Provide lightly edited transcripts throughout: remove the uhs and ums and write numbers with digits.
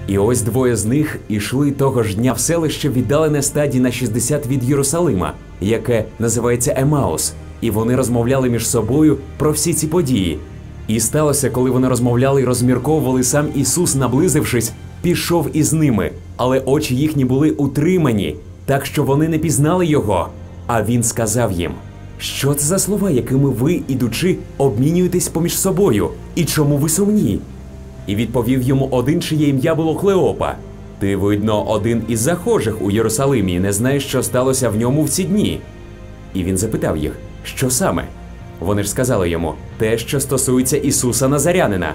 І ось двоє з них ішли того ж дня в селище, віддалене стаді на 60 від Єрусалима, яке називається Емаус, і вони розмовляли між собою про всі ці події. І сталося, коли вони розмовляли і розмірковували, сам Ісус, наблизившись, пішов із ними, але очі їхні були утримані, так що вони не пізнали його. А він сказав їм: «Що це за слова, якими ви, ідучи, обмінюєтесь поміж собою? І чому ви сумні?» І відповів йому один, чиє ім'я було Клеопа: «Ти, видно, один із захожих у Єрусалимі, і не знаєш, що сталося в ньому в ці дні». І він запитав їх: «Що саме?» Вони ж сказали йому: «Те, що стосується Ісуса Назарянина,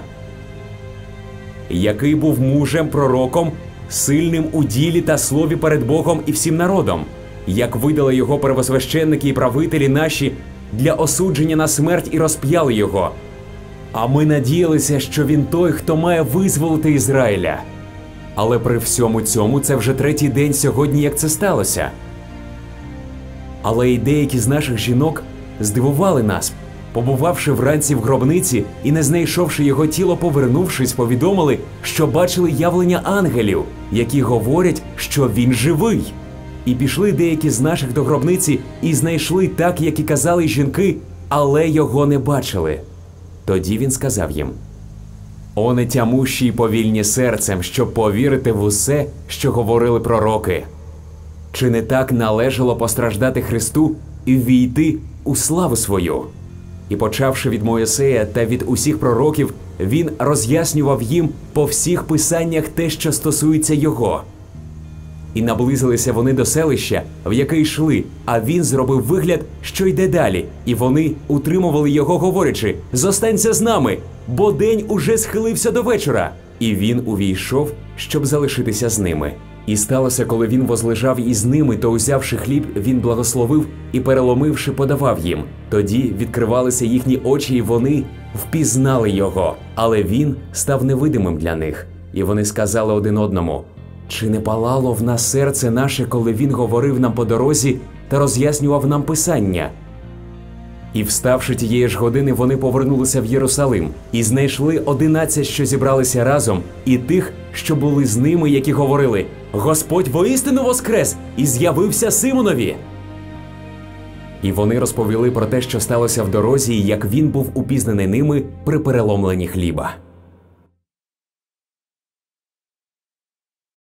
який був мужем, пророком, сильним у ділі та слові перед Богом і всім народом, як видали його первосвященники і правителі наші для осудження на смерть і розп'яли його. А ми надіялися, що він той, хто має визволити Ізраїля. Але при всьому цьому це вже третій день сьогодні, як це сталося. Але й деякі з наших жінок здивували нас, побувавши вранці в гробниці і не знайшовши його тіло, повернувшись, повідомили, що бачили явлення ангелів, які говорять, що він живий. І пішли деякі з наших до гробниці і знайшли так, як і казали жінки, але його не бачили». Тоді він сказав їм: «О нетямущі й повільні серцем, щоб повірити в усе, що говорили пророки. Чи не так належало постраждати Христу і ввійти у славу свою?» І почавши від Моїсея та від усіх пророків, він роз'яснював їм по всіх писаннях те, що стосується його. І наблизилися вони до селища, в яке йшли, а він зробив вигляд, що йде далі, і вони утримували його, говорячи: «Зостанься з нами, бо день уже схилився до вечора». І він увійшов, щоб залишитися з ними. І сталося, коли він возлежав із ними, то, узявши хліб, він благословив і, переломивши, подавав їм. Тоді відкривалися їхні очі, і вони впізнали його, але він став невидимим для них. І вони сказали один одному: «Чи не палало в нас серце наше, коли він говорив нам по дорозі та роз'яснював нам писання?» І вставши тієї ж години, вони повернулися в Єрусалим і знайшли 11, що зібралися разом, і тих, що були з ними, які говорили: «Господь воістину воскрес і з'явився Симонові!» І вони розповіли про те, що сталося в дорозі, і як він був упізнаний ними при переломленні хліба.